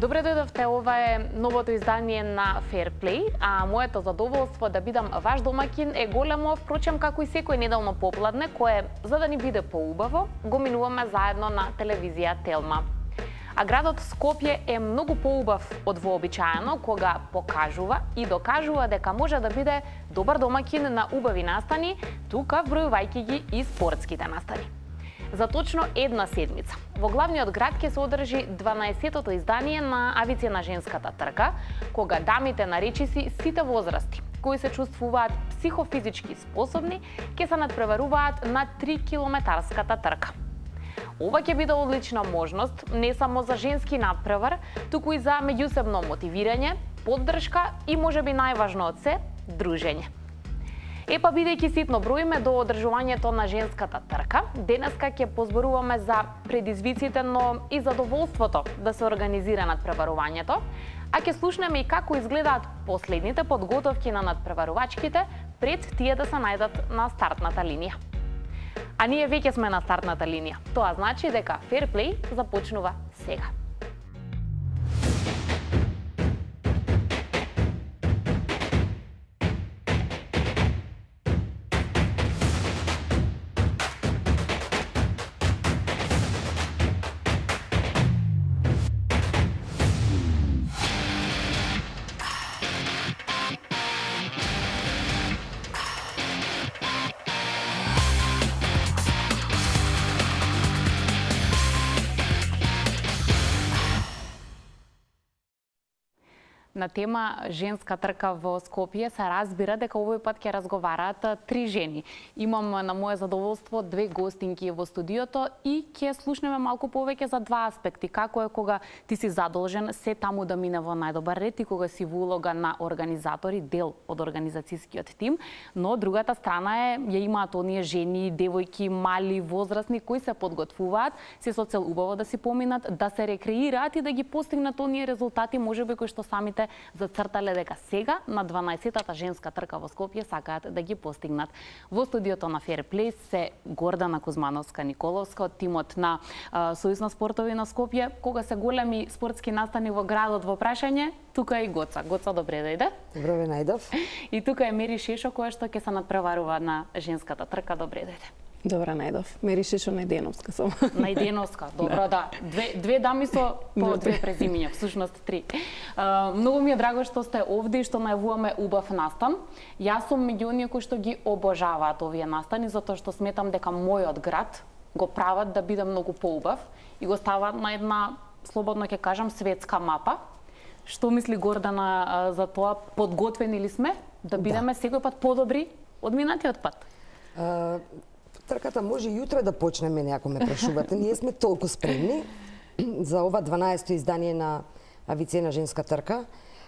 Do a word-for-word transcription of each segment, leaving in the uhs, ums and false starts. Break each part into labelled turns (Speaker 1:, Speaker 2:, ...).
Speaker 1: Добре дојдовте, ова е новото издание на Fair Play, а моето задоволство да бидам ваш домакин е големо, впрочем како и секој неделно попладне, кое, за да ни биде поубаво, го минуваме заедно на телевизија Телма. А градот Скопје е многу поубав од вообичаено кога покажува и докажува дека може да биде добар домакин на убави настани, тука вбројувајќи ги и спортските настани. За точно една седмица во главниот град ќе се одржи дванаесеттото издание на Авицена женската трка, кога дамите на речиси сите возрасти, кои се чувствуваат психофизички способни, ќе се надпреваруваат на три километарската трка. Ова ќе биде одлична можност не само за женски надпревар, туку и за меѓусебно мотивирање, поддршка и можеби најважно од се, дружење. Епа, бидејќи ситно броиме до одржувањето на женската трка, денеска ќе позборуваме за предизвиците, но и задоволството да се организира надпреварувањето, а ќе слушнеме и како изгледаат последните подготовки на надпреварувачките пред тие да се најдат на стартната линија. А ние веќе сме на стартната линија. Тоа значи дека Fair Play започнува сега. На тема женска трка во Скопје се разбира дека овој пат ќе разговараат три жени. Имам на мое задоволство две гостинки во студиото и ќе слушнеме малку повеќе за два аспекти. Како е кога ти си задолжен се таму да мине во најдобар ред и кога си во улога на организатори, дел од организацијскиот тим, но другата страна е ја имаат оние жени, девојки, мали, возрастни кои се подготвуваат, се со цел убаво да си поминат, да се рекреираат и да ги постигнат оние резултати можеби кои што самите зацртале дека сега на дванаесеттата женска трка во Скопје сакаат да ги постигнат. Во студиото на Fair Play се Гордана Кузмановска-Николовска од тимот на Сојуз на спортови на Скопје. Кога се големи спортски настани во градот во прашање, тука е и Гоца. Гоца, добре дојде.
Speaker 2: Добро ве најдов.
Speaker 1: И тука е Мери Шешо која што ќе се надпреварува на женската трка. Добре дојде.
Speaker 3: Добра најдов. Мери Шешо Најденовска сум.
Speaker 1: Најденовска, добро, да. Две, две дами со по две презимиња, всушност три. Uh, многу ми е драго што сте овде и што најавуваме убав настан. Јас сум меѓу оние кои што ги обожаваат овие настани, затоа што сметам дека мојот град го прават да биде многу поубав и го стават на една, слободно ќе кажам, светска мапа. Што мисли Гордана uh, за тоа? Подготвени ли сме да бидеме да. Секој пат подобри од минатиот пат?
Speaker 2: Uh... Трката може и утре да почне, мене ако ме прашувате. Ние сме толку спремни за ова дванаесетто издание на Авицена женска трка.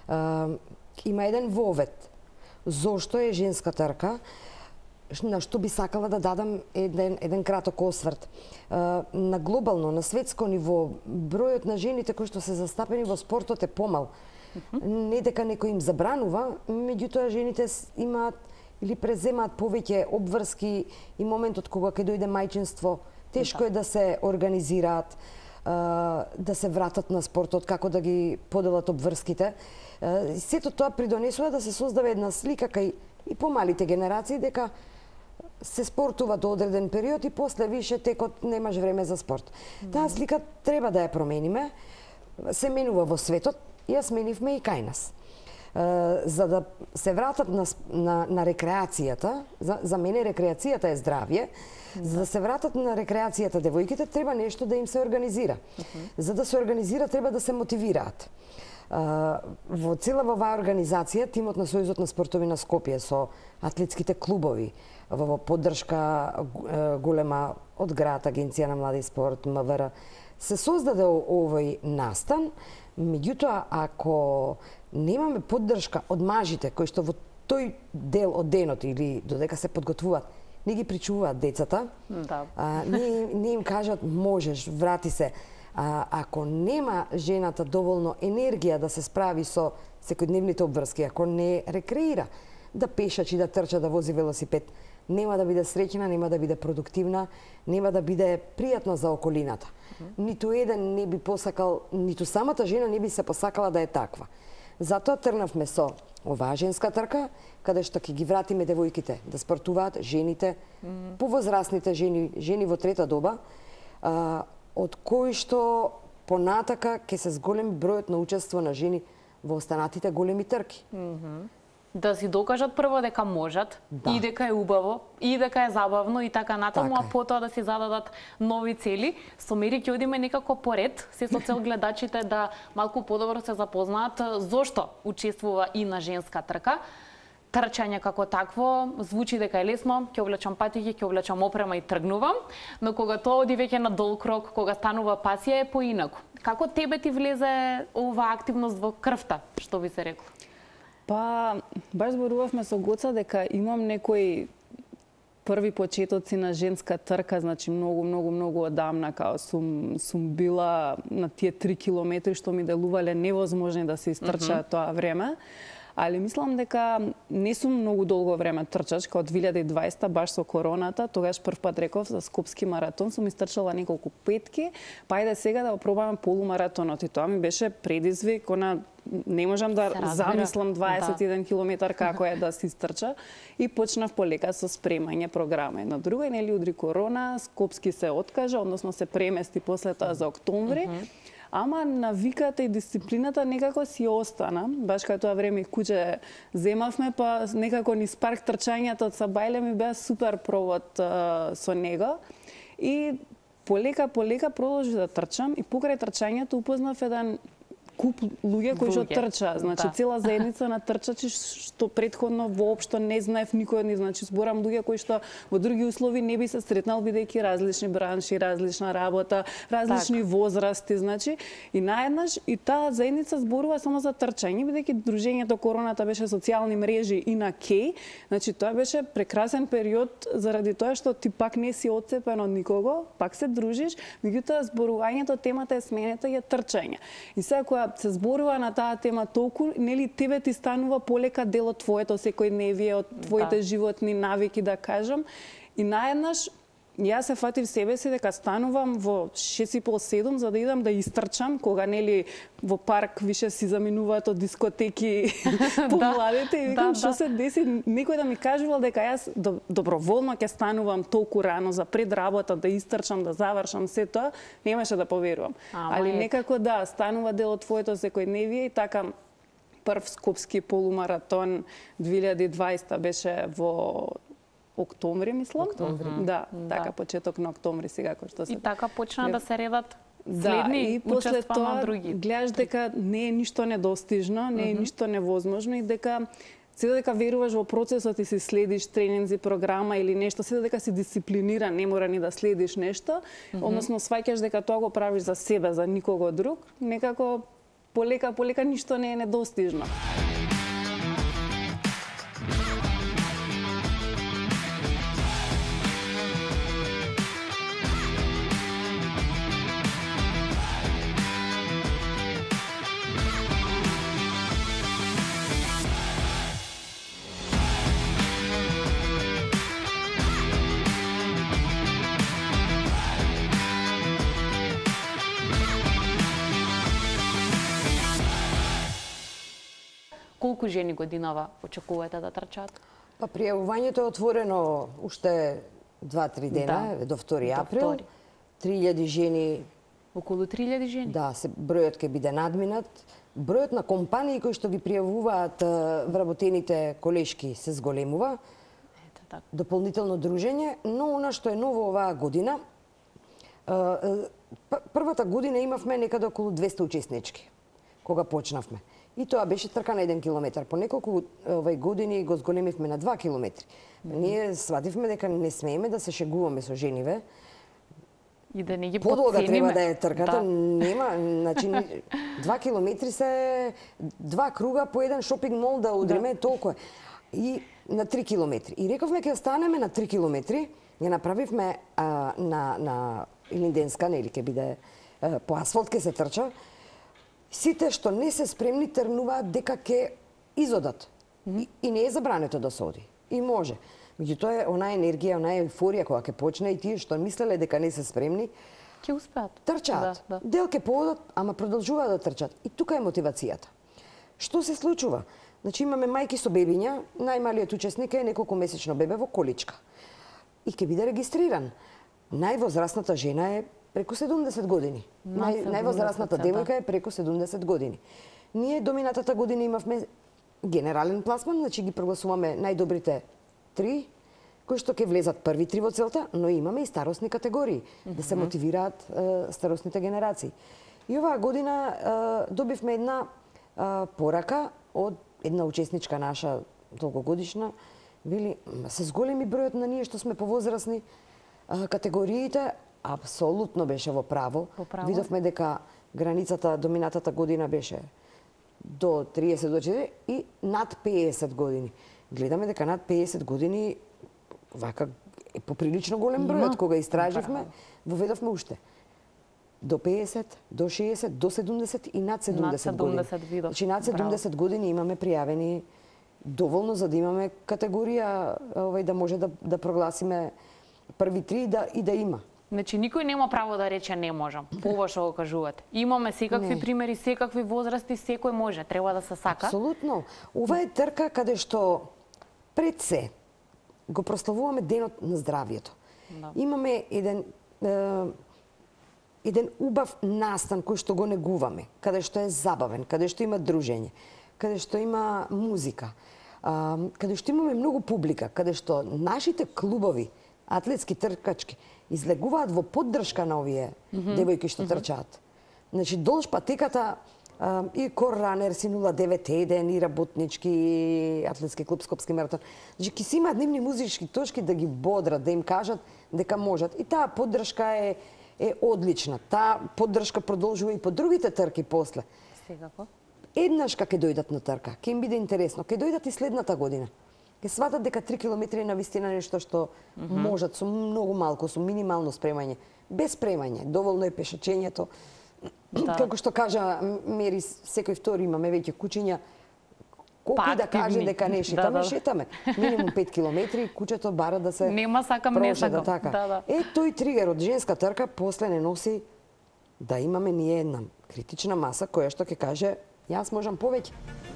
Speaker 2: Има еден вовет. Зошто е женска трка? На што би сакала да дадам еден, еден краток осврт. На глобално, на светско ниво, бројот на жените кои што се застапени во спортот е помал. Не дека некој им забранува, меѓутоа жените имаат или преземаат повеќе обврски и моментот кога ќе дојде мајчинство, тешко е да се организираат, да се вратат на спортот, како да ги поделат обврските. Сето тоа придонесува да се создава една слика кај и помалите генерации дека се спортува до одреден период и после више текот немаш време за спорт. Таа слика треба да ја промениме. Се менува во светот, ја сменивме и кај нас. За да се вратат на, на, на рекреацијата, за, за мене рекреацијата е здравје, да. За да се вратат на рекреацијата девојките, треба нешто да им се организира. Uh -huh. За да се организира, треба да се мотивираат. Во цела оваа организација, тимот на Сојузот на спортови на Скопје со атлетските клубови, во поддршка голема од град, Агенција на млади спорт, М В Р, се создаде овој настан. Меѓутоа, ако немаме поддршка од мажите кои што во тој дел од денот или додека се подготвуваат, не ги причуваат децата,
Speaker 1: да.
Speaker 2: а, не, не им кажат можеш, врати се. А, ако нема жената доволно енергија да се справи со секојдневните обврски, ако не рекреира, да пешачи, да трча, да вози велосипед. Нема да биде среќна, нема да биде продуктивна, нема да биде пријатна за околината. Ниту еден не би посакал, ниту самата жена не би се посакала да е таква. Затоа тргнавме со оваа женска трка, каде што ќе ги вратиме девојките да спортуваат, жените, повозрасните жени, жени во трета доба, а, од кои што понатака ќе се зголеми бројот на учество на жени во останатите големи трки.
Speaker 1: Да си докажат прво дека можат,
Speaker 2: Да.
Speaker 1: и дека е убаво, и дека е забавно и така натаму,
Speaker 2: Така
Speaker 1: а
Speaker 2: е.
Speaker 1: потоа да си зададат нови цели. Со Мери ќе одиме некако поред, се со цел гледачите да малку подобро се запознаат зошто учествува и на женска трка. Трчање како такво звучи дека е лесно, ќе облечам патики, ќе облечам опрема и тргнувам, но кога тоа оди веќе на долг рок, кога станува пасија е поинаку. Како тебе ти влезе оваа активност во крвта, што би се рекло?
Speaker 3: Па, баш зборувавме со Гоца дека имам некои први почетоци на женска трка, значи многу, многу, многу одамна, као сум, сум била на тие три километри што ми делувале невозможни да се истрчаат mm -hmm. тоа време. Али мислам дека не сум многу долго време трчач, као две илјади и дваесета, баш со короната, тогаш прв пат реков за скопски маратон, сум истрчала неколку петки, па ајде сега да го пробаме полумаратонот и тоа ми беше предизвик, она не можам да замислам дваесет и еден километар како е да се истрча и почнав полека со спремање програма. На друга нели удри корона, Скопски се откажа, односно се премести после тоа за октомври. Mm -hmm. Ама навиката и дисциплината некако си остана. Баш кај тоа време куќе земавме, па некако низ парк трчањето од Сабајле ми беа супер провод а, со него. И полека, полека продолжи да трчам и покрај трчањето упознав еден куп луѓе кои што трчаа, значи да. Цела заедница на трчачи што претходно воопшто не знаев никој од нив, значи зборам луѓе кои што во други услови не би се сретнал бидејќи различни бранши, различна работа, различни так. возрасти, значи и наеднаш и таа заедница зборува само за трчање, бидејќи дружењето короната беше социјални мрежи и на Кеј, значи тоа беше прекрасен период заради тоа што ти пак не си отцепен од никого, пак се дружиш, меѓутоа зборувањето темата е сменета и е трчање. И сега кога се зборува на таа тема толку, нели тебе ти станува полека дел од твоето секојдневие, од твоите да. животни навики, да кажам. И наеднаш јас се фатив себе си дека станувам во шест и пол седум за да идам да истрчам, кога нели во парк више си заминуваат од дискотеки помладите и викам што да, да. се деси, некој да ми кажувал дека јас доброволно ќе станувам толку рано за пред работа да истрчам, да завршам се тоа, немаше да поверувам. А, Али некако да, станува дел од твоето секојдневие и така прв скопски полумаратон две илјади и дваесета беше во октомври, мислам.
Speaker 2: Октомври.
Speaker 3: Да, да, така почеток на октомври сега кој што се.
Speaker 1: И така почна След... да се редат
Speaker 3: да,
Speaker 1: следни
Speaker 3: и после тоа
Speaker 1: на други.
Speaker 3: Гледаш дека не е ништо недостижно, не е mm -hmm. ништо невозможно и дека се дека веруваш во процесот и си следиш тренинзи, програма или нешто, се дека си дисциплиниран, не мора ни да следиш нешто, mm -hmm. односно сваќаш дека тоа го правиш за себе, за никого друг, некако полека полека ништо не е недостижно.
Speaker 1: Колку жени годинава очекувате да трчаат?
Speaker 2: Па пријавувањето е отворено уште два-три дена, да. до втори април. три илјади жени.
Speaker 1: Околу три илјади жени?
Speaker 2: Да, се, бројот ќе биде надминат. Бројот на компании кои што ги пријавуваат вработените колешки се зголемува.
Speaker 1: Ето така.
Speaker 2: Дополнително дружење, но она што е ново оваа година, првата година имавме некаде околу двесте учеснички кога почнавме. И тоа беше трка на еден километар. По неколку овај години го зголемивме на два километри. Mm -hmm. Ние свативме дека не смееме да се шегуваме со жениве.
Speaker 1: И да не ги
Speaker 2: подолга
Speaker 1: подцениме.
Speaker 2: треба да е трката, да. Нема, значи два километри се два круга по еден шопинг мол да одриме, да. Толку е. И на три километри. И рековме ќе останеме на три километри, ја направивме а, на на Илинденска, нели ќе биде а, по асфалт ќе се трча. Сите што не се спремни тргнуваат дека ќе изодат. И, и не е забрането да се оди. И може. Меѓутоа е она енергија, она еуфорија кога ќе почне и тие што мислеле дека не се спремни,
Speaker 1: ќе успеат.
Speaker 2: Трчаат.
Speaker 1: Да, да.
Speaker 2: Дел ќе поодат, ама продолжуваат да трчаат. И тука е мотивацијата. Што се случува? Значи имаме мајки со бебиња, најмалиот учесник е неколку месечно бебе во количка. И ќе биде регистриран. Највозрасната жена е преку седумдесет години. Нај, највозрасната девојка е преку седумдесет години. Ние до минатата година имавме генерален пласман, значи ги прогласуваме најдобрите три, кои што ќе влезат први три во целта, но имаме и старосни категории, mm -hmm. да се мотивираат е, старосните генерации. И оваа година е, добивме една е, порака од една учесничка наша, долгогодишна, вели, се зголеми бројот на ние што сме повозрасни, е, категориите, апсолутно беше во право.
Speaker 1: Во право.
Speaker 2: Видовме дека границата до минатата година беше до триесет до четири и над пеесет години. Гледаме дека над пеесет години вака е поприлично голем бројот. Кога истраживме, воведовме уште. До пеесет, до шеесет, до седумдесет и над седумдесет години. Значи над седумдесет години имаме пријавени доволно за да имаме категорија овај да може да да прогласиме први три да и да има.
Speaker 1: Значи никој нема право да рече не можам. Ова што го кажувате. Имаме секакви не. примери, секакви возрасти, секој може, треба да се сака.
Speaker 2: Апсолутно. Ова е трка каде што пред се го прославуваме денот на здравието. Да. Имаме еден е, еден убав настан кој што го негуваме, каде што е забавен, каде што има дружење, каде што има музика, а, каде што имаме многу публика, каде што нашите клубови, атлетски тркачки, излегуваат во поддршка на овие mm -hmm. девојки што mm -hmm. трчаат. Значи, долж патеката а, и Кор Ранерс и нула девет еден и работнички и атлетски клуб Скопски маратон. Значи, ки си имаат нивни музички точки да ги бодрат, да им кажат дека можат. И таа поддршка е е одлична. Таа поддршка продолжува и по другите трки после.
Speaker 1: Секако.
Speaker 2: Еднаш кога ќе дојдат на трка, ќе им биде интересно. Ќе дојдат и следната година. Ќе сватат дека три километри на вистина нешто што mm -hmm. можат со многу малку, со минимално спремање. Без спремање, доволно е пешачењето. Да. Како што кажа Мери, секој втори имаме веќе кучиња. Колку па, да каже дека не шетаме, да, да. шетаме. Минимум пет километри, кучето бара да се
Speaker 1: нема сакам, не сакам.
Speaker 2: Така.
Speaker 1: Да, да.
Speaker 2: Е, тој тригер од женска трка после не носи да имаме ние една критична маса која што ќе каже јас можам повеќе.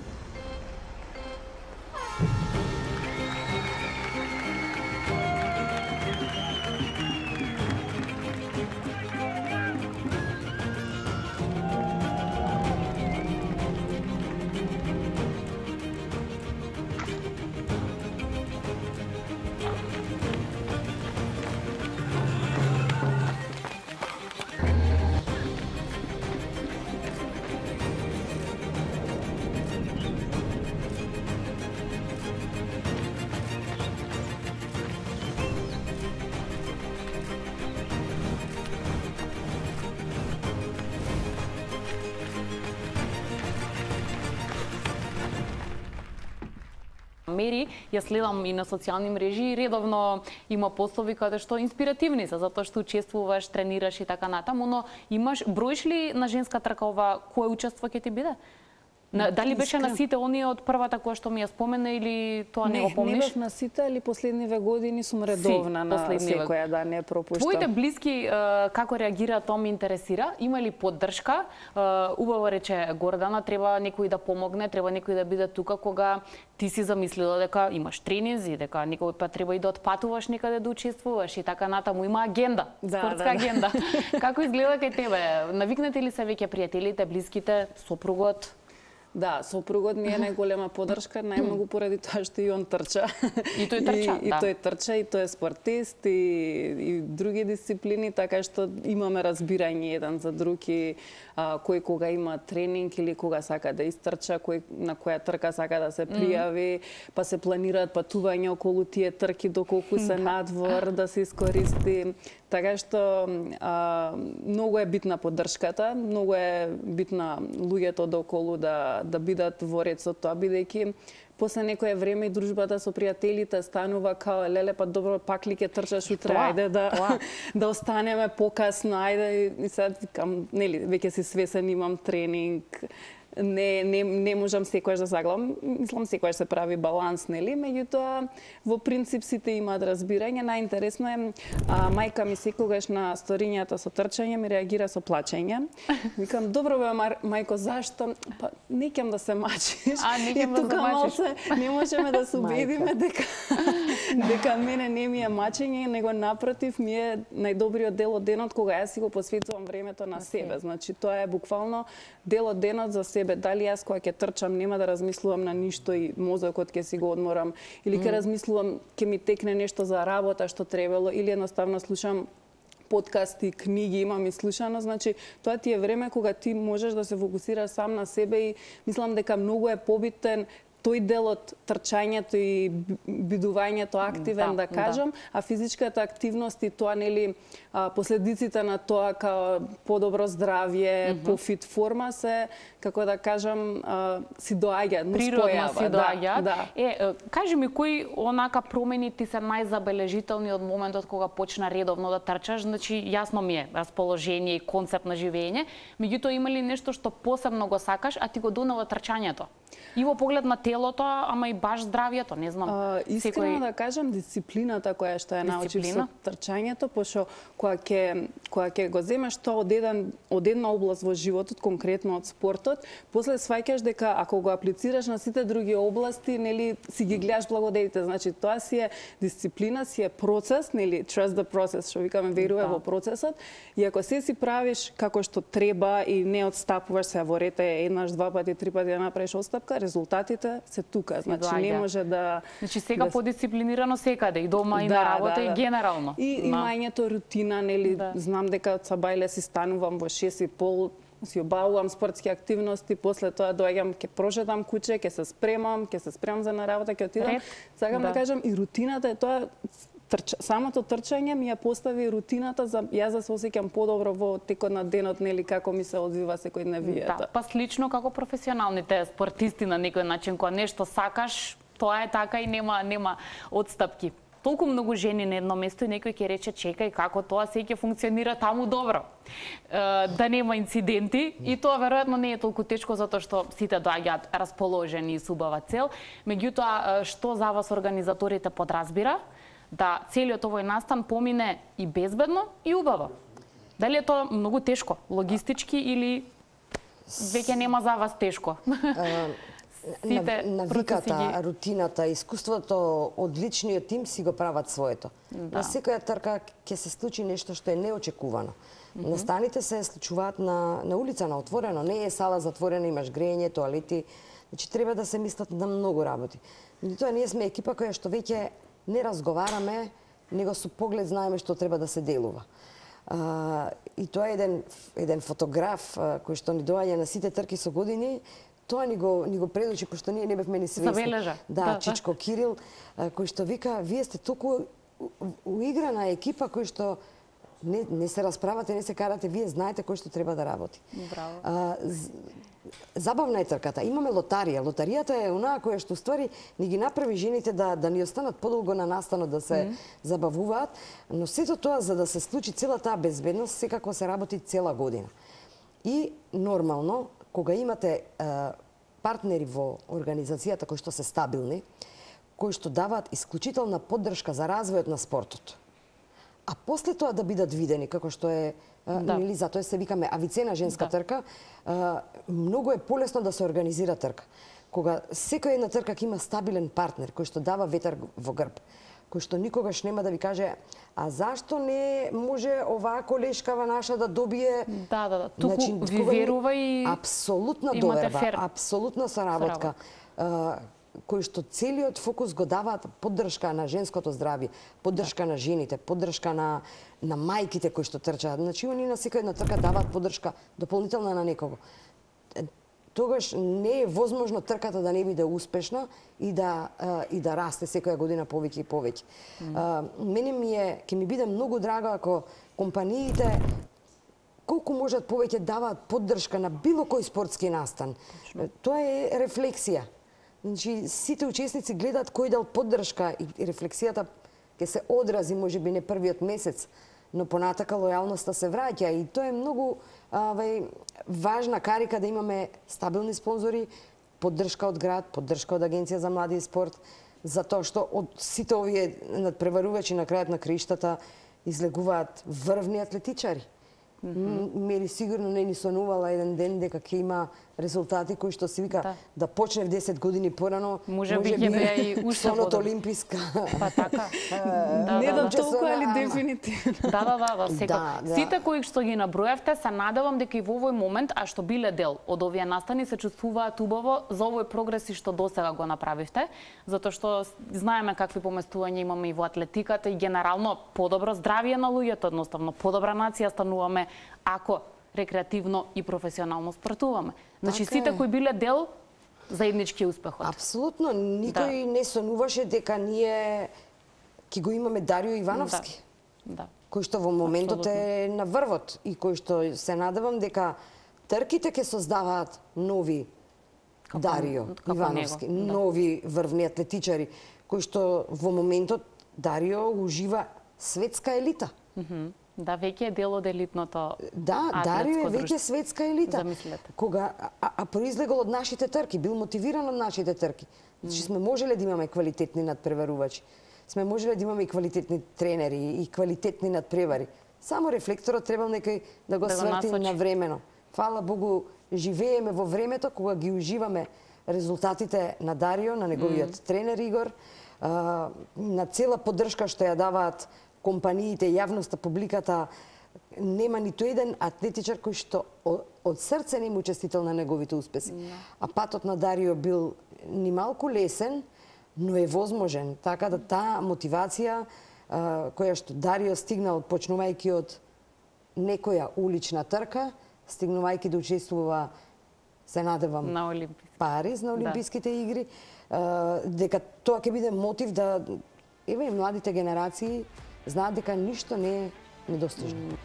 Speaker 1: Мери, ја следам и на социјални мрежи, редовно има постови каде што инспиративни се, затоа што учествуваш, тренираш и така натаму, но имаш, броиш ли на женска трка ова, кој учество ќе ти биде? На, дали беше на сите оние од првата која што ми ја спомена или тоа не, не го помниш?
Speaker 3: Не, не бев на сите, али последниве години сум редовна си, на секоја, да, не пропуштам.
Speaker 1: Твоите блиски како реагираат, тоа ме интересира. Има ли поддршка? Убаво рече Гордана, треба некој да помогне, треба некој да биде тука кога ти си замислила дека имаш тренинзи, дека некој пат треба и да отпатуваш некаде да учествуваш и така натаму. Има агенда,
Speaker 3: да,
Speaker 1: спортска
Speaker 3: да,
Speaker 1: агенда. Како изгледа кај тебе? Навикнете ли се веќе пријателите, блиските, сопругот?
Speaker 3: Да, сопругот ми е најголема поддршка, најмногу поради тоа што и он трча.
Speaker 1: И тој трча,
Speaker 3: и,
Speaker 1: да.
Speaker 3: И тој трча, и тој е спортист, и, и други дисциплини, така што имаме разбирање еден за друг и а, кој кога има тренинг или кога сака да истрча, кој на која трка сака да се пријави, mm. па се планираат патувања околу тие трки доколку се надвор да се искористи. Така што а, многу е битна поддршката, многу е битна луѓето доколу да да бидат во ред со тоа, бидејќи после некое време и дружбата со пријателите станува као леле, па добро, пак ли ќе трчаш утре, ајде да да останеме покасно, ајде и сега викам, нели, веќе си свесен, имам тренинг. не, не, не можам секојаш да заглавам. Мислам, секојаш се прави баланс, нели? Меѓутоа, во принцип сите имаат разбирање. Најинтересно е, а, мајка ми секогаш на сторињата со трчање ми реагира со плачење. Викам, добро бе, мајко, зашто? Па, не ќам да се мачиш.
Speaker 1: А, не ќам да се мачиш.
Speaker 3: Малце, не можеме да се убедиме дека, дека мене не ми е мачење, него напротив ми е најдобриот дел од денот кога јас си го посветувам времето на себе. Значи, тоа е буквално дел од денот за себе. Дали јас кога ќе трчам нема да размислувам на ништо и мозокот ќе си го одморам, или ќе размислувам, ќе ми текне нешто за работа што требало, или едноставно слушам подкасти, книги, имам и слушано, значи тоа ти е време кога ти можеш да се фокусираш сам на себе и мислам дека многу е побитен тој дел од трчањето и бидувањето активен, да, да кажам, да. А физичката активност и тоа, нели, последиците на тоа као подобро здравје, mm -hmm. пофит форма се, како да кажам, си доаѓаат, му
Speaker 1: природно си доаѓаат.
Speaker 3: Да, да.
Speaker 1: Е, кажи ми, кои онака промени ти се најзабележителни од моментот кога почна редовно да трчаш? Значи, јасно ми е расположение и концепт на живење, меѓутоа има ли нешто што посебно го сакаш, а ти го донела трчањето? И во поглед на телото, ама и баш здравието, не знам.
Speaker 3: А, искрено секој... да кажам, дисциплината која што ја научив со трчањето, пошто кога ќе кога ќе го земеш тоа од еден од една област во животот, конкретно од спортот, после сваќаш дека ако го аплицираш на сите други области, нели си ги гледаш благодетите. Значи тоа си е дисциплина, си е процес, нели trust the process, што викаме, веруваме да. Во процесот. И ако се си правиш како што треба и не отстапуваш се во рете еднаш, два пати, три пати да направиш отстапка, резултатите се тука. Значи доаѓа. Не може да...
Speaker 1: Значи сега да... подисциплинирано секаде, и дома, и да, на работа, да, да. И генерално.
Speaker 3: И
Speaker 1: да.
Speaker 3: Имањето рутина, нели, да. Знам дека од сабајле си станувам во шест и пол, си обавувам спортски активности, после тоа доаѓам, ќе прошетам куќе, ќе се спремам, ќе се спремам за на работа, ќе отидам. Сакам да. Да кажам, и рутината е тоа, трч... самото трчање ми ја постави рутината за јас да се осеќам подобро во текот на денот, нели, како ми се одвива секојдневието.
Speaker 1: Да, па слично како професионалните спортисти на некој начин, кога нешто сакаш, тоа е така и нема нема отстапки. Толку многу жени на едно место и некој ќе рече, чекај, како тоа се ќе функционира таму добро. Е, да нема инциденти и тоа веројатно не е толку тешко затоа што сите доаѓаат расположени и с убава цел. Меѓутоа, што за вас организаторите подразбира да целиот овој настан помине и безбедно и убаво? Дали е тоа многу тешко, логистички, или веќе нема за вас тешко?
Speaker 2: Сите навиката, ги... рутината, искуството од личниот тим си го прават своето. Да. На секоја трка ќе се случи нешто што е неочекувано. Mm -hmm. Настаните се случуваат на, на улица, на отворено. Не е сала затворена, имаш грејење, тоалети. Значи, треба да се мислат на многу работи. Меѓутоа, ние сме екипа која што веќе не разговараме, него со поглед знаеме што треба да се делува. А, и тоа е еден, еден фотограф а, кој што ни доаѓа на сите трки со години. Тоа ни го, ни го предучи, пошто ние не бевме ни свесни.
Speaker 1: Забележа.
Speaker 2: Да, да, Чичко да. Кирил, кој што вика, вие сте толку уиграна екипа кој што не, не се расправате, не се карате, вие знаете кој што треба да работи.
Speaker 1: Браво.
Speaker 2: А, забавна е трката. Имаме лотарија. Лотаријата е онаа која што ствари ни ги направи жените да, да ни останат подолго на настанот, да се mm -hmm. забавуваат, но сето тоа за да се случи цела таа безбедност, секако се работи цела година. И нормално, кога имате а, партнери во организацијата кои што се стабилни, кои што даваат исклучителна поддршка за развојот на спортот, а после тоа да бидат видени, како што е, а, да. Нели, затоа се викаме Авицена женска да. Трка, а, многу е полесно да се организира трка. Кога секоја една трка ќе има стабилен партнер кој што дава ветер во грб, кој што никогаш нема да ви каже, а зашто не може оваа колешкава наша да добие...
Speaker 1: Да, да, да. Туку значи, ви верува и...
Speaker 2: Апсолутна доверба, фер... апсолутна соработка, а, кој што целиот фокус го даваат поддршка на женското здравје, поддршка да. На жените, поддршка на, на мајките кои што трчаат. Значи, они на секоја една трка даваат поддршка дополнителна на некого. Тогаш не е возможно трката да не биде успешна и да и да расте секоја година повеќе и повеќе. Mm. Мене ми е, ќе ми биде многу драго ако компаниите колку можат повеќе даваат поддршка на било кој спортски настан. Точно. Тоа е рефлексија. Значи сите учесници гледаат кој дел поддршка и рефлексијата ќе се одрази можеби не првиот месец, но понатака лојалноста се враќа и тоа е многу авај, важна карика да имаме стабилни спонзори, поддршка од град, поддршка од Агенција за млади и спорт, затоа што од сите овие надпреварувачи на крајот на краиштата излегуваат врвни атлетичари. Mm -hmm. Мери сигурно не ни сонувала еден ден дека ќе има резултати кои што се вика да, да почне в десет години порано,
Speaker 1: може би ќе беа и уште
Speaker 2: соното олимписка.
Speaker 1: Па така.
Speaker 3: Да, не да толку, али дефинитивно.
Speaker 1: Да, да, да, да, секој. Да. Сите кои што ги набројавте, се надевам дека и во овој момент, а што биле дел од овие настани, се чувствуваат убаво за овој прогрес и што досега го направивте, затоа што знаеме какви поместувања имаме и во атлетиката и генерално подобро здравје на луѓето, едноставно подобра нација стануваме ако рекреативно и професионално спортуваме. Значи
Speaker 2: така
Speaker 1: сите
Speaker 2: е.
Speaker 1: кои биле дел заеднички успехот.
Speaker 2: Апсолутно, никој да. не сонуваше дека ние ќе го имаме Дарио Ивановски.
Speaker 1: Да. да.
Speaker 2: Кој што во моментот Абсолютно. е на врвот и кој што се надевам дека трките ќе создаваат нови како, Дарио како Ивановски, него, да. нови врвни атлетичари, кои што во моментот Дарио ужива светска елита.
Speaker 1: Mm -hmm. Да, веќе е дел од елитното.
Speaker 2: Да, Дарио е веќе светска елита.
Speaker 1: Замислете.
Speaker 2: Кога а, а произлегол од нашите трки, бил мотивиран од нашите трки. Значи сме можеле да имаме квалитетни надпреварувачи. Сме можеле да имаме и квалитетни тренери и квалитетни надпревари. Само рефлекторот требал некој да го да сврти на времено. Фала Богу, живееме во времето кога ги уживаме резултатите на Дарио, на неговиот mm. тренер Игор, а, на цела поддршка што ја даваат компаниите, јавноста, публиката. Нема ниту еден атлетичар кој што од срце не му честител на неговите успеси. No. А патот на Дарио бил ни малку лесен, но е возможен. Така да таа мотивација која што Дарио стигнал почнувајќи од некоја улична трка, стигнувајќи да учествува, се надевам,
Speaker 1: на Олимписки.
Speaker 2: Париз, на Олимписките да. игри, дека тоа ќе биде мотив да еве и младите генерации знаат дека ништо не е недостижно.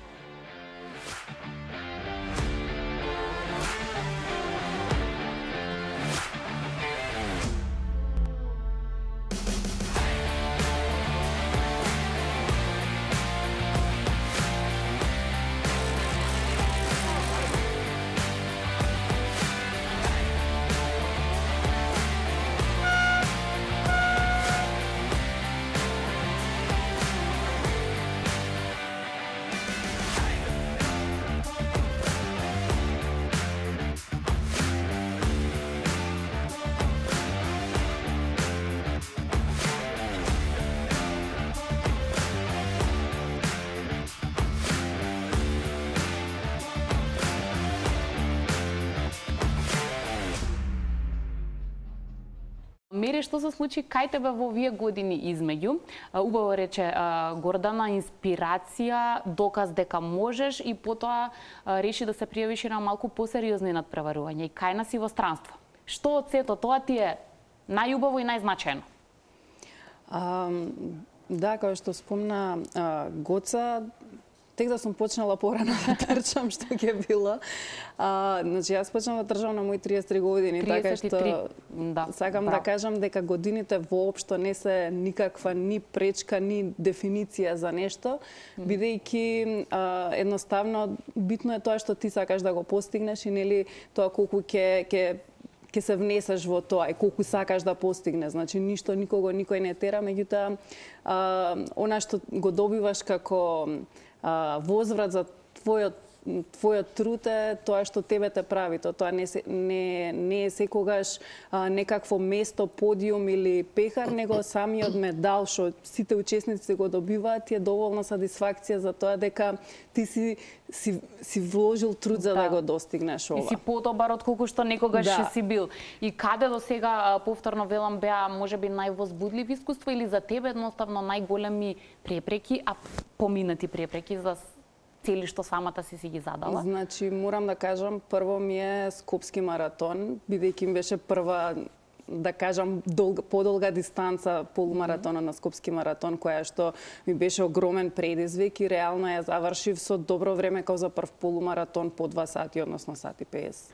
Speaker 1: Мери, што се случи кај тебе во овие години измеѓу? Убаво рече Гордана, инспирација, доказ дека можеш и потоа реши да се пријавиш на малку посериозни надпреварувања и кај нас и во странство. Што од сето тоа ти е најубаво и најзначајно?
Speaker 3: А, да, како што спомна а, Гоца, тек да сум почнала порано да трчам, што ќе било. А, значи, јас почнала да трчам на мои триесет и три години, така што
Speaker 1: да,
Speaker 3: сакам
Speaker 1: браво.
Speaker 3: да кажам дека годините воопшто не се никаква ни пречка, ни дефиниција за нешто, mm. бидејќи а, едноставно битно е тоа што ти сакаш да го постигнеш и нели тоа колку ќе ќе ќе се внесеш во тоа и колку сакаш да постигнеш. Значи, ништо, никого, никој не тера, меѓутоа, она што го добиваш како а, возврат за твојот твојот труд е тоа што тебе те прави. Тоа не, не, не е секогаш а, некакво место, подиум или пехар, него самиот медал што сите учесници го добиваат е доволна сатисфакција за тоа дека ти си си, си вложил труд за да, да го достигнеш ова.
Speaker 1: И си подобар од колку што некогаш да. си бил. И каде до сега, повторно велам, беа можеби највозбудливи искуства или за тебе едноставно најголеми препреки, а поминати препреки за цели што самата си си ги задала?
Speaker 3: Значи, морам да кажам, прво ми е Скопски маратон, бидејќи ми беше прва, да кажам, долга, подолга дистанца полумаратона на Скопски маратон, која што ми беше огромен предизвик и реално ја завршив со добро време како за прв полумаратон по два сати, односно сат и песет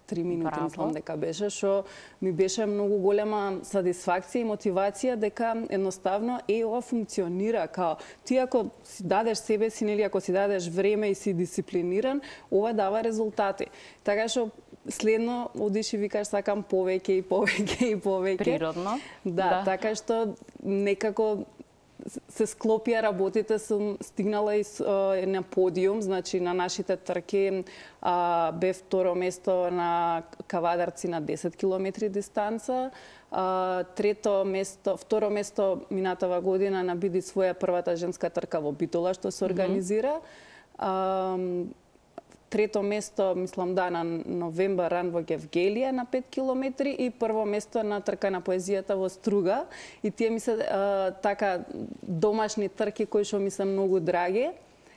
Speaker 3: три минути,
Speaker 1: Браво.
Speaker 3: мислам дека беше, што ми беше многу голема сатисфакција и мотивација дека едноставно е ова функционира, као ти ако си дадеш себе си, нели, ако си дадеш време и си дисциплиниран, ова дава резултати. Така што следно одиш и викаш сакам повеќе и повеќе и повеќе.
Speaker 1: Природно.
Speaker 3: Да, да, така што некако се склопија работите, сум стигнала и на подиум, значи на нашите трки а, бе второ место на Кавадарци на десет километри дистанца, а, трето место, второ место минатава година на Биди своја првата женска трка во Битола што се организира. Mm-hmm. а, Трето место, мислам да, на Новембар ран во Гевгелија на пет километри и прво место на трка на поезијата во Струга. И тие ми се а, така домашни трки кои што ми се многу драги.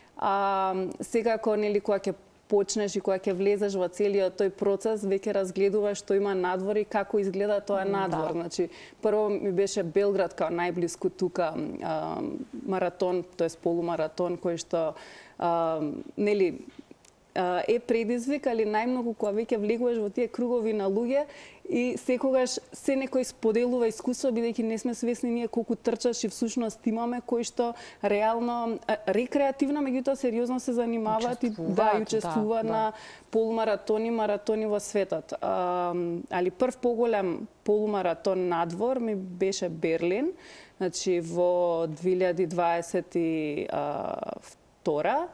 Speaker 3: А, секако, нели, кога ќе почнеш и кога ќе влезеш во целиот тој процес, веќе разгледуваш што има надвор и како изгледа тоа надвор. Да. Значи, прво ми беше Белград као најблиску тука а, маратон, тоест полумаратон кој што а, нели е предизвик, али најмногу кога веќе влегуваш во тие кругови на луѓе и секогаш се некој споделува искуство, бидејќи не сме свесни ние колку трчаш и всушност имаме кои што реално рекреативно, меѓутоа сериозно се занимаваат и да и учествуваат да, на да. полумаратони, маратони во светот. А, али прв поголем полумаратон надвор ми беше Берлин, значи во две илјади дваесет и втора.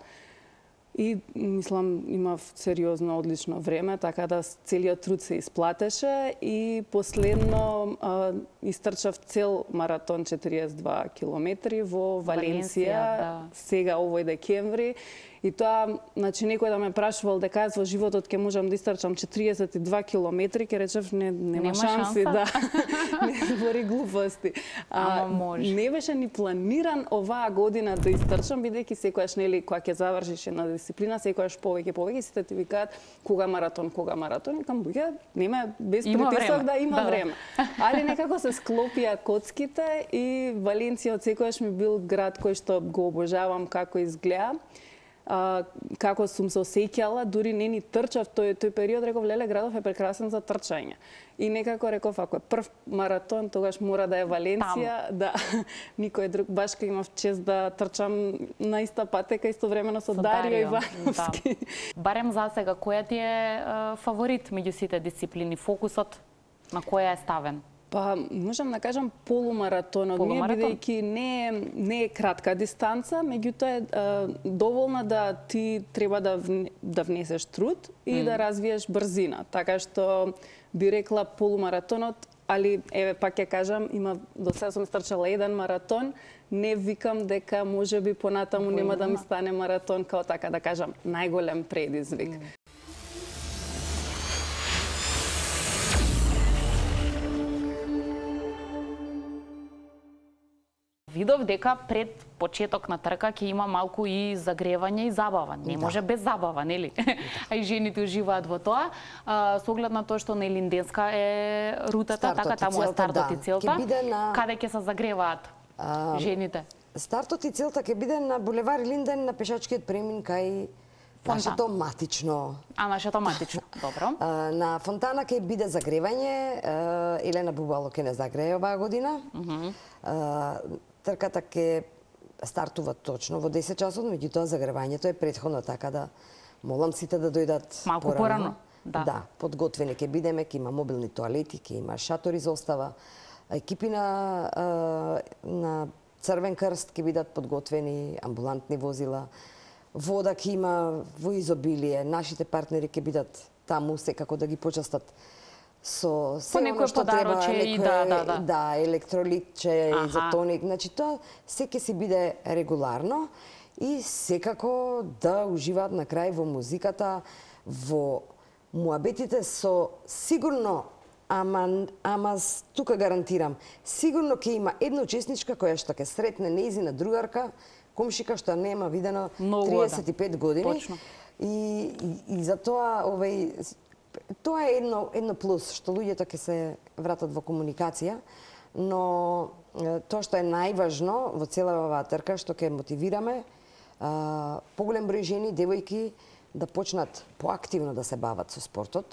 Speaker 3: И мислам имав сериозно одлично време, така да целиот труд се исплатеше и последно а, истрчав цел маратон четириесет и два километри во Валенсија, Валенсија да. Сега овој декември. И тоа, значи, некој да ме прашувал дека јас во животот ќе можам да истрчам четириесет и два километри, ќе речев не нема, нема шанси, шанса. Да. Не збори глупости.
Speaker 1: А, Ама може.
Speaker 3: Не беше ни планиран оваа година да истрчам, бидејќи секогаш, нели, кога ќе завршиш една дисциплина, секогаш повеќе повеќе сите ти викаат кога маратон, кога маратон, и кам луѓе, нема без притисок да има да, време. Али некако се склопија коцките и Валенсија од секогаш ми бил град кој што го обожавам како изгледа. А, како сум се осеќала, дури не ни трчав тој тој период, реков леле градов е прекрасен за трчање. И некако реков ако е прв маратон, тогаш мора да е Валенсија, да никој друг, баш кога имав чест да трчам на иста патека истовремено со, со Дарио Ивановски.
Speaker 1: Да. Барем за сега која ти е е фаворит меѓу сите дисциплини, фокусот на која е ставен?
Speaker 3: Па, можам да кажам полумаратонот, ми е бидејќи не е, не е кратка дистанца, меѓутоа е а, доволна да ти треба да, вне, да внесеш труд и mm. да развиеш брзина. Така што би рекла полумаратонот, али еве пак ќе кажам, има до сега сум стрчала еден маратон, не викам дека можеби понатаму нема да ми стане маратон као така да кажам најголем предизвик. Mm.
Speaker 1: Видов дека пред почеток на трка ќе има малку и загревање и забава. Не да. Може без забава, нели? А и жените уживаат во тоа. А, со оглед на тоа што на Елинденска е рутата,
Speaker 2: стартот
Speaker 1: така таму е стартот да. И целта.
Speaker 2: На...
Speaker 1: Каде ќе се загреваат а... жените?
Speaker 2: Стартот и целта ќе биде на булевар Линден на пешачкиот премин кај нашето матично.
Speaker 1: А, нашето матично, добро.
Speaker 2: А, на Фонтана ќе биде загревање, а, Елена Бубало ќе не загрее оваа година. Uh -huh. а, трката ќе стартува точно во десет часот, меѓутоа загревањето е претходно, така да молам сите да дојдат
Speaker 1: малку порано. Да.
Speaker 2: Да, подготвени ќе бидеме, ќе има мобилни тоалети, ќе има шатори за остава. Екипи на, на Црвен крст ќе бидат подготвени, амбулантни возила. Вода ќе има во изобилие, нашите партнери ќе бидат таму секако да ги почастат со се оно што треба, некој,
Speaker 1: да, да, да.
Speaker 2: да, електролитче, изотоник, значи тоа се ќе си биде регуларно и секако да уживаат на крај во музиката, во муабетите со сигурно, ама, ама тука гарантирам, сигурно ќе има една учесничка која што ќе сретне нејзина другарка, комшика што нема видено триесет и пет години.
Speaker 1: Точно.
Speaker 2: И, и, и за тоа овај тоа е едно едно плюс што луѓето ќе се вратат во комуникација, но тоа што е најважно во цела оваа трка што ќе мотивираме а, поголем број жени, девојки да почнат поактивно да се бават со спортот,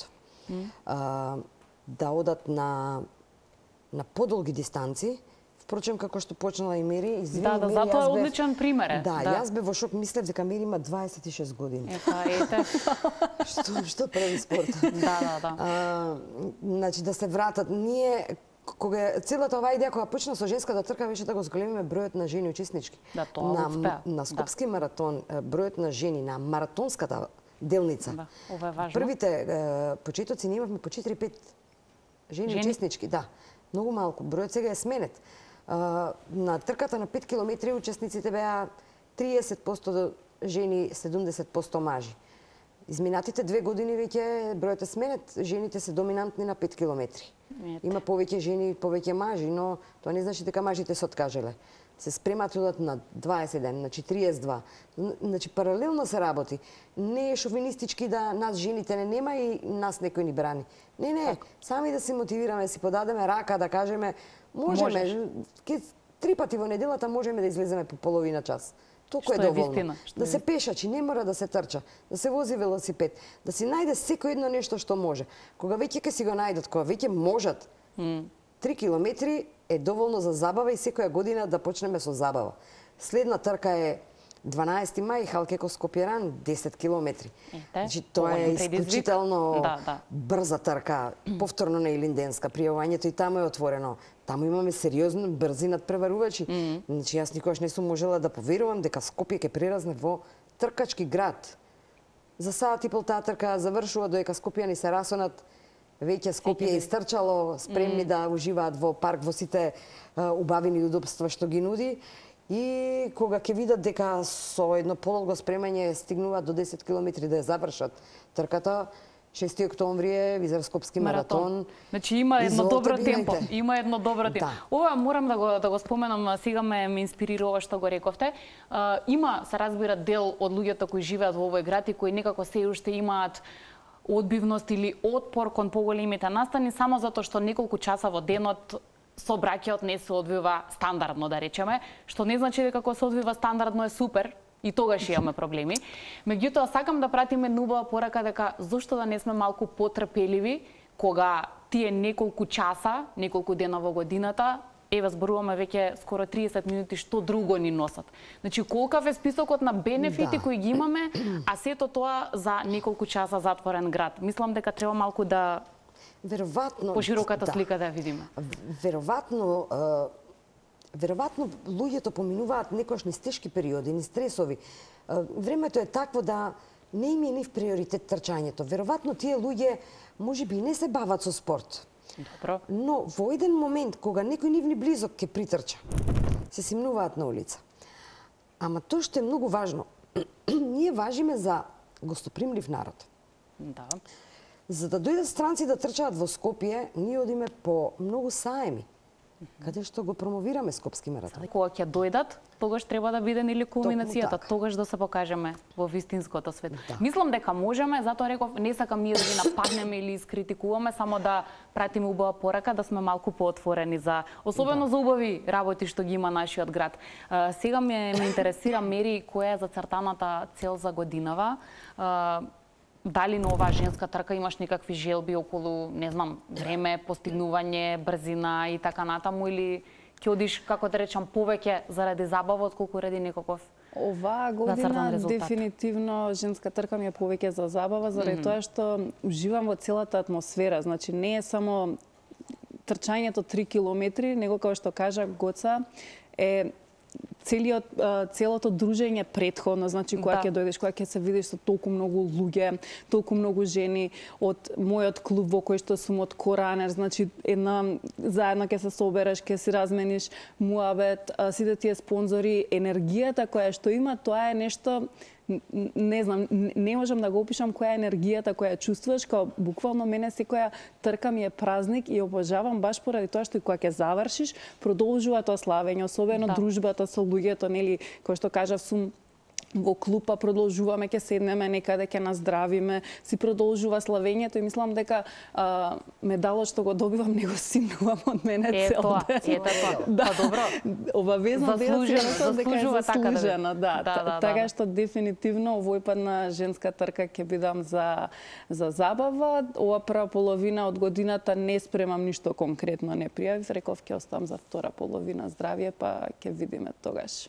Speaker 2: mm. а, да одат на на подолги дистанци. Впрочем, како што почнала и Мери, извини,
Speaker 1: Да, да,
Speaker 2: Мери,
Speaker 1: затоа е
Speaker 2: јас бев-
Speaker 1: одличен пример е.
Speaker 2: Да,
Speaker 1: Да.
Speaker 2: јас бев во шок, мислев дека Мери има дваесет и шест години.
Speaker 1: Ета, ете.
Speaker 2: Што што прави спорт?
Speaker 1: Да, да, да.
Speaker 2: А, значи да се вратат, ние кога целата оваа идеја кога почна со женската трка беше да го зголемиме бројот на жени учеснички.
Speaker 1: Да, тоа
Speaker 2: на,
Speaker 1: успеа.
Speaker 2: на скопски маратон бројот на жени на маратонската делница.
Speaker 1: Да, ова е важно.
Speaker 2: Првите е, почетоци ние имавме по четири-пет жени,
Speaker 1: Жени?
Speaker 2: учеснички, да. Многу малку. Бројот сега е сменет. А, на трката на пет километри учесниците беа триесет проценти жени, седумдесет проценти мажи. Изминатите две години веќе бројот е сменет, жените се доминантни на пет километри.
Speaker 1: Ете.
Speaker 2: Има повеќе жени, повеќе мажи, но тоа не значи дека мажите се откажале. Се спремат и одат на дваесет ден, на четириесет и два. Значи паралелно се работи. Не е шовинистички да нас жените не нема и нас некој ни брани. Не, не, сами да се мотивираме, да си подадеме рака, да кажеме можеме,
Speaker 1: Можеш.
Speaker 2: ке три пати во неделата можеме да излеземе по половина час. Толку е
Speaker 1: Што е
Speaker 2: доволно.
Speaker 1: вистина, што
Speaker 2: Да
Speaker 1: е
Speaker 2: се пешачи, не мора да се трча, да се вози велосипед, да си најде секој едно нешто што може. Кога веќе ќе си го најдат, кога веќе можат, три километри е доволно за забава и секоја година да почнеме со забава. Следна трка е дванаесети мај, Халкеко Скопјеран, десет километри.
Speaker 1: Ете,
Speaker 2: Значи, тоа е
Speaker 1: поголем предизвик.
Speaker 2: исклучително
Speaker 1: Да, да.
Speaker 2: брза трка, повторно на Илинденска. Пријавувањето и таму е отворено. Таму имаме сериозно брзи надпреварувачи. Mm. Значи, јас никогаш не сум можела да поверувам дека Скопје ќе преразне во тркачки град. За саат и пол таа трка завршува, додека скопјани се расонат. Веќе Скопје е истрчало, спремни mm. да уживаат во парк, во сите а, убавини и удобства што ги нуди. И кога ќе видат дека со едно подолго спремање стигнуваат до десет километри да ја завршат трката, шести октомври е Визарскопски маратон. маратон.
Speaker 1: Значи има едно
Speaker 2: Изволте,
Speaker 1: добро
Speaker 2: бидете.
Speaker 1: темпо. Има едно добро темпо.
Speaker 2: Да.
Speaker 1: Ова морам да го да го споменам, сега ме ме инспирира ова што го рековте. А, има, се разбира, дел од луѓето кои живеат во овој град и кои некако се уште имаат одбивност или отпор кон поголемите настани само затоа што неколку часа во денот сообраќајот не се одвива стандардно, да речеме, што не значи дека кога се одвива стандардно е супер, и тогаш имаме проблеми. Меѓутоа, сакам да пратиме една убава порака дека зошто да не сме малку потрпеливи кога тие неколку часа, неколку дена во годината, еве зборуваме веќе скоро триесет минути, што друго ни носат. Значи, колкав е списокот на бенефити
Speaker 2: Да.
Speaker 1: кои ги имаме, а сето тоа за неколку часа затворен град. Мислам дека треба малку да
Speaker 2: Веројатно
Speaker 1: пошироката слика да ја видиме.
Speaker 2: Веројатно е, веројатно луѓето поминуваат некојаш низ тешки периоди, низ стресови. Е, Времето е такво да не им е нив приоритет трчањето. Веројатно тие луѓе можеби и не се бават со спорт.
Speaker 1: Добро.
Speaker 2: Но во еден момент кога некој нивни близок ќе притрча, се симнуваат на улица. Ама тоа што е многу важно, ние важиме за гостопримлив народ.
Speaker 1: Да.
Speaker 2: За да дојдат странци да трчаат во Скопје, ние одиме по многу саеми, каде што го промовираме Скопски маратон.
Speaker 1: Кога ќе дојдат, тогаш треба да биде нели кулминацијата,
Speaker 2: така.
Speaker 1: тогаш да се покажеме во вистинското свет.
Speaker 2: Да.
Speaker 1: Мислам дека можеме, затоа реков, не сакам ние да ги нападнеме или искритикуваме, само да пратиме убава порака, да сме малку поотворени за, особено
Speaker 2: Да.
Speaker 1: за убави работи што ги има нашиот град. А, сега ме, ме интересира, Мери, која е зацртаната цел за годинава? А, Дали на оваа женска трка имаш некакви желби околу, не знам, време, постигнување, брзина и така натаму, или ќе одиш, како да речам, повеќе заради забава, отколку ради некаков
Speaker 3: Оваа
Speaker 1: зацртан
Speaker 3: година
Speaker 1: резултат?
Speaker 3: дефинитивно женска трка ми е повеќе за забава, заради mm -hmm. тоа што уживам во целата атмосфера. Значи не е само трчањето три километри, него како што кажа Гоца е целиот целото дружење претходно, значи кога ќе
Speaker 1: Да.
Speaker 3: дојдеш, кога ќе се видиш со толку многу луѓе, толку многу жени од мојот клуб во кој што сум од Коранер, значи една заедно ќе се собереш, ќе си размениш муабет, а, сите тие спонзори, енергијата која што има, тоа е нешто н- не знам, н- не можам да го опишам која е енергијата која ја чувствуваш, као буквално мене секоја трка ми е празник и обожавам баш поради тоа што и кога ќе завршиш, продолжува тоа славење, особено
Speaker 1: Да.
Speaker 3: дружбата со луѓето, нели, кој што кажав, сум во клупа продолжуваме, ќе седнеме некаде, ќе наздравиме, си продолжува славењето и мислам дека а, медалот што го добивам не го симнувам од мене
Speaker 1: е
Speaker 3: цел
Speaker 1: тоа,
Speaker 3: ден.
Speaker 1: Е тоа,
Speaker 3: да.
Speaker 1: Па добро.
Speaker 3: Обавезно
Speaker 1: Заслужено, заслужува така да
Speaker 3: заслужено, да.
Speaker 1: Да, да,
Speaker 3: така
Speaker 1: да.
Speaker 3: што дефинитивно овој пат на женска трка ќе бидам за за забава. Ова прва половина од годината не спремам ништо конкретно, не пријавив, реков ќе оставам за втора половина здравје, па ќе видиме тогаш.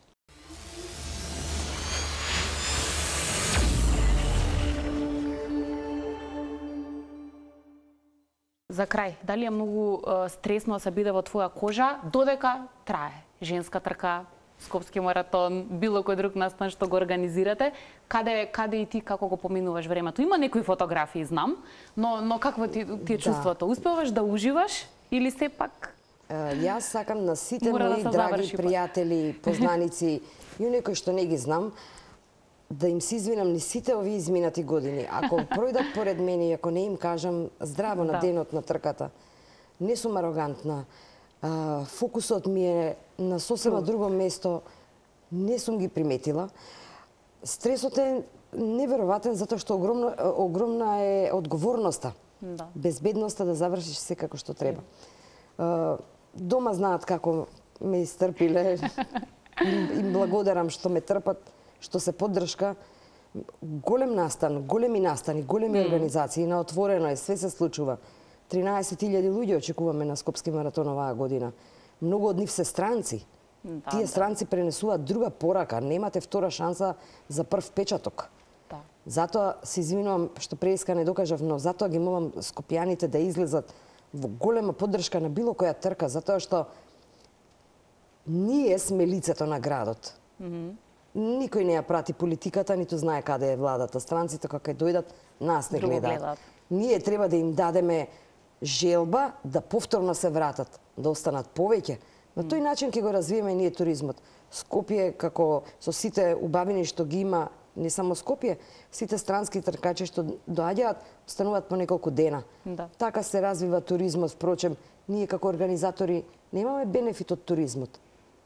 Speaker 1: За крај, дали е многу е, стресно да се биде во твоја кожа, додека трае женска трка, Скопски маратон, било кој друг настан што го организирате, каде каде и ти како го поминуваш времето? Има некои фотографии, знам, но но какво ти, ти е чувството? Да. Успеваш да уживаш или сепак?
Speaker 2: Uh, јас сакам на сите
Speaker 1: Мора
Speaker 2: мои
Speaker 1: да
Speaker 2: драги
Speaker 1: заврши,
Speaker 2: пријатели, познаници и оние кои што не ги знам, да им се извинам ни сите овие изминати години. Ако пројдат поред мене и ако не им кажам здраво на
Speaker 1: Да.
Speaker 2: денот на трката, не сум арогантна, а, фокусот ми е на сосема друго место, не сум ги приметила. Стресот е неверојатен затоа што огромна, огромна е одговорноста.
Speaker 1: Да.
Speaker 2: Безбедноста да завршиш се како што треба. А, дома знаат како ме истрпиле. Им, им благодарам што ме трпат, што се поддршка. Голем настан, големи настани, големи mm. организации, на отворено е, све се случува. тринаесет илјади луѓе очекуваме на Скопски маратон оваа година. Многу од нив се странци.
Speaker 1: Да,
Speaker 2: Тие
Speaker 1: да.
Speaker 2: странци пренесуваат друга порака, немате втора шанса за прв печаток.
Speaker 1: Да.
Speaker 2: Затоа се извинувам што преиска не докажав, но затоа ги молам скопјаните да излезат во голема поддршка на било која трка, затоа што ние сме лицето на градот. Mm -hmm. Никој не ја прати политиката, ниту знае каде е владата. Странците кога ќе дојдат, нас не гледаат.
Speaker 1: гледаат.
Speaker 2: Ние треба да им дадеме желба да повторно се вратат, да останат повеќе. На тој начин ќе го развиеме ние туризмот. Скопје, како со сите убавини што ги има, не само Скопје, сите странски тркачи што доаѓаат, остануваат по неколку дена.
Speaker 1: Да.
Speaker 2: Така се развива туризмот. Впрочем, ние како организатори немаме бенефит од туризмот.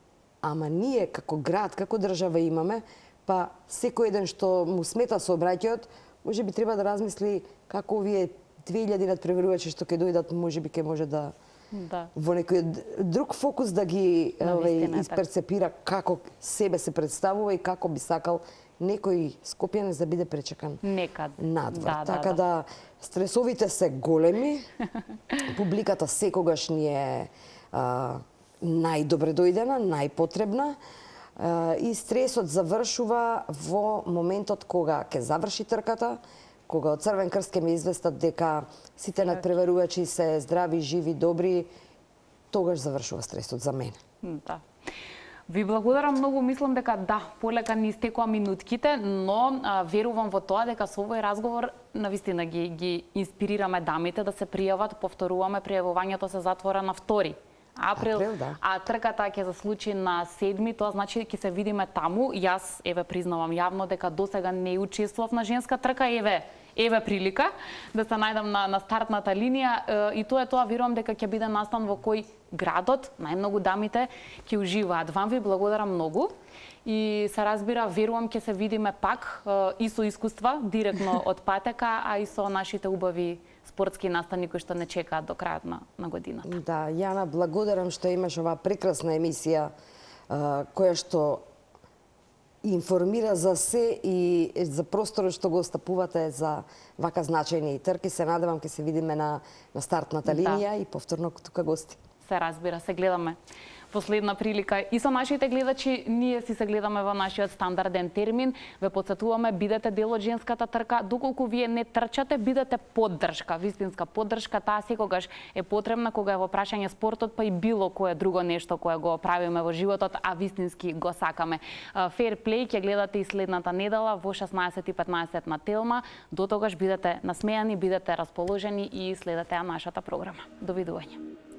Speaker 2: Ама ние како град, како држава имаме, па секој еден што му смета сообраќајот, може би треба да размисли како овие две илјади надпреварувачи што ќе дојдат, може би ќе може да
Speaker 1: Да.
Speaker 2: во некој друг фокус да ги овај
Speaker 1: Навистина е
Speaker 2: исперцепира како себе се представува и како би сакал некој скопјанец да биде пречекан
Speaker 1: Некад.
Speaker 2: надвор.
Speaker 1: Да,
Speaker 2: така
Speaker 1: да,
Speaker 2: да, стресовите се големи, публиката секогаш ни е а, најдобре дојдена, најпотребна, а, и стресот завршува во моментот кога ќе заврши трката, кога од Црвен крст ќе ме известат дека сите надпреварувачи се здрави, живи, добри, тогаш завршува стресот за мене.
Speaker 1: Да. Ви благодарам многу, мислам дека да, полека ни истекоа минутките, но а, верувам во тоа дека со овој разговор навистина ги ги инспирираме дамите да се пријават, повторуваме, пријавувањето се затвора на втори април,
Speaker 2: Април, да.
Speaker 1: а трката ќе се случи на седми, тоа значи ќе се видиме таму. Јас еве признавам јавно дека досега не учествував на женска трка, еве еве прилика да се најдам на, на стартната линија, и тоа е тоа, верувам дека ќе биде настан во кој градот најмногу дамите ќе уживаат. Вам ви благодарам многу и се разбира, верувам ќе се видиме пак и со искуства директно од патека, а и со нашите убави спортски настани кои што не чекаат до крајот на, на годината.
Speaker 2: Да, Јана, благодарам што имаш оваа прекрасна емисија а, која што информира за се и за просторот што го остапувате за вака значајни трки. Се надевам ќе се видиме на, на стартната линија, да, и повторно тука гости.
Speaker 1: Се разбира, се гледаме последна прилика и со нашите гледачи. Ние си се гледаме во нашиот стандарден термин. Ве потсетуваме, бидете дел од женската трка. Доколку вие не трчате, бидете поддршка, вистинска поддршка. Таа секогаш е потребна кога е во прашање спортот, па и било кое друго нешто кое го правиме во животот, а вистински го сакаме. Fair Play ќе гледате и следната недела во шеснаесет и петнаесет на Телма. До тогаш бидете насмејани, бидете расположени и следете нашата програма. Довидување.